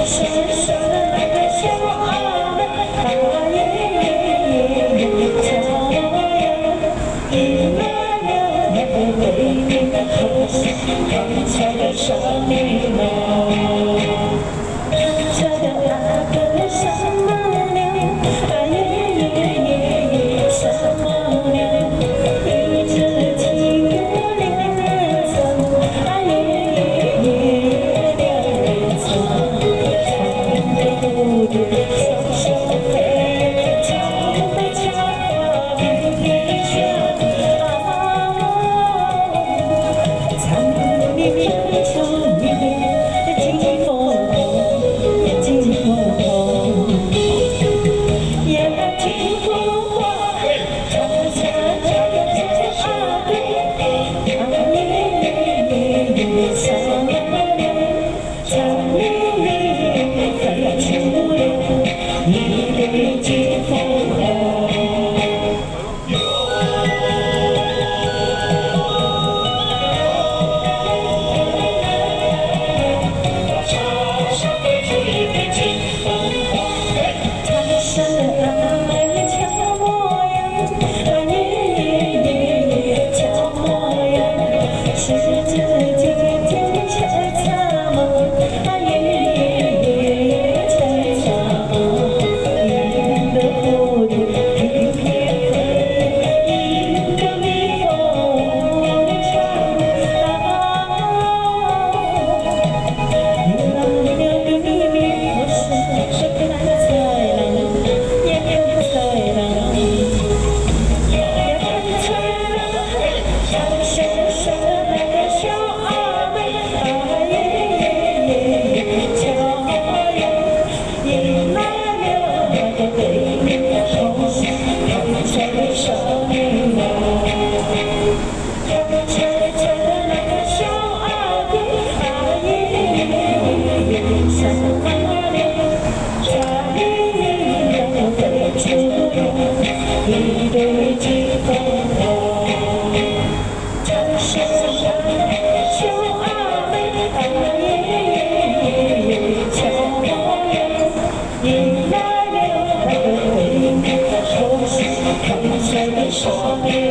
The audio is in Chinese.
小小的那个小阿妹，啊耶耶耶耶，瞧呀，迎来了那个美丽的和谐，刚才的少女梦，这个阿哥什么娘，啊耶耶耶耶，什么娘，一直听我俩走，啊耶耶耶，两人走，唱的不住，小小飞，唱的悄话比你响，唱的你很聪明，金凤凰，金凤凰，呀金凤凰，唱着唱着阿哥，啊耶耶耶，唱你飞出了一对金凤凰。山阿妹瞧模样，啊耶耶耶耶瞧模样，十指尖尖恰恰嘛，啊耶耶耶恰恰嘛，一个蝴蝶一片飞，一个蜜蜂唱啊，你那了的秘密不是谁来猜了？一对金凤凰，唱声小阿妹，啊耶耶耶，瞧模样，迎来了那个美丽的和谐，看起来少年。